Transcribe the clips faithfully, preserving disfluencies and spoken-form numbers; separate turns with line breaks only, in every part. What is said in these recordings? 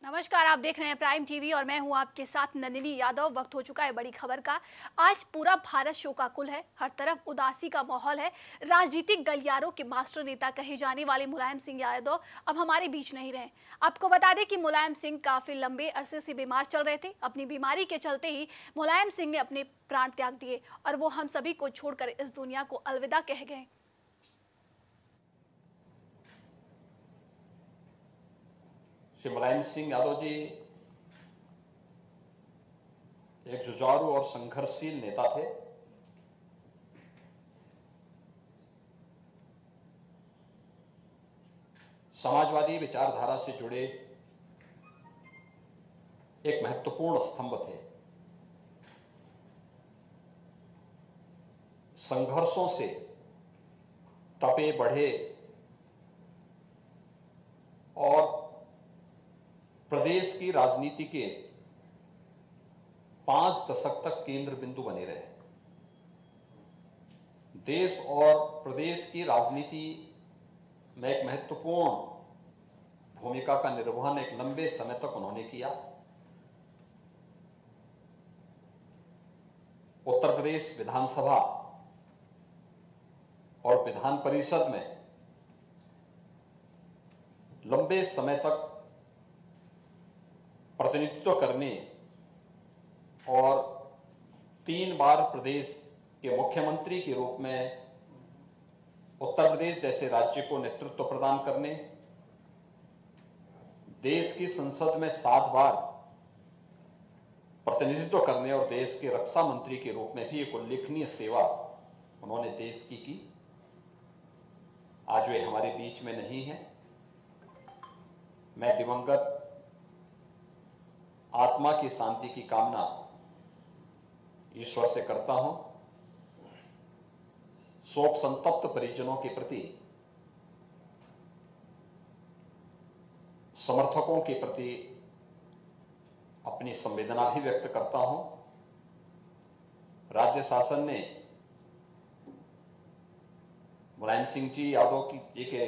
नमस्कार, आप देख रहे हैं प्राइम टीवी और मैं हूं आपके साथ नंदिनी यादव। वक्त हो चुका है बड़ी खबर का। आज पूरा भारत शोकाकुल है, हर तरफ उदासी का माहौल है। राजनीतिक गलियारों के मास्टर नेता कहे जाने वाले मुलायम सिंह यादव अब हमारे बीच नहीं रहे। आपको बता दें कि मुलायम सिंह काफी लंबे अरसे से बीमार चल रहे थे। अपनी बीमारी के चलते ही मुलायम सिंह ने अपने प्राण त्याग दिए और वो हम सभी को छोड़कर इस दुनिया को अलविदा कह गए।
श्री मुलायम सिंह यादव जी एक जुझारू और संघर्षशील नेता थे। समाजवादी विचारधारा से जुड़े एक महत्वपूर्ण स्तंभ थे। संघर्षों से तपे बढ़े और प्रदेश की राजनीति के पांच दशक तक केंद्र बिंदु बने रहे। देश और प्रदेश की राजनीति में एक महत्वपूर्ण भूमिका का निर्वहन एक लंबे समय तक उन्होंने किया। उत्तर प्रदेश विधानसभा और विधान परिषद में लंबे समय तक प्रतिनिधित्व करने और तीन बार प्रदेश के मुख्यमंत्री के रूप में उत्तर प्रदेश जैसे राज्य को नेतृत्व प्रदान करने, देश की संसद में सात बार प्रतिनिधित्व करने और देश के रक्षा मंत्री के रूप में भी एक उल्लेखनीय सेवा उन्होंने देश की की। आज वे हमारे बीच में नहीं है। मैं दिवंगत आत्मा की शांति की कामना ईश्वर से करता हूं। शोक संतप्त परिजनों के प्रति, समर्थकों के प्रति अपनी संवेदना भी व्यक्त करता हूं। राज्य शासन ने मुलायम सिंह जी यादव की जी के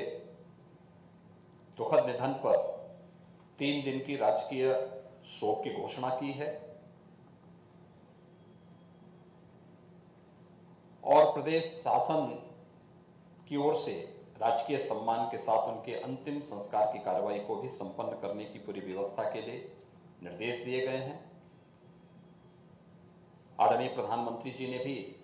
दुखद निधन पर तीन दिन की राजकीय शोक की घोषणा की है और प्रदेश शासन की ओर से राजकीय सम्मान के साथ उनके अंतिम संस्कार की कार्रवाई को भी संपन्न करने की पूरी व्यवस्था के लिए निर्देश दिए गए हैं। आदरणीय प्रधानमंत्री जी ने भी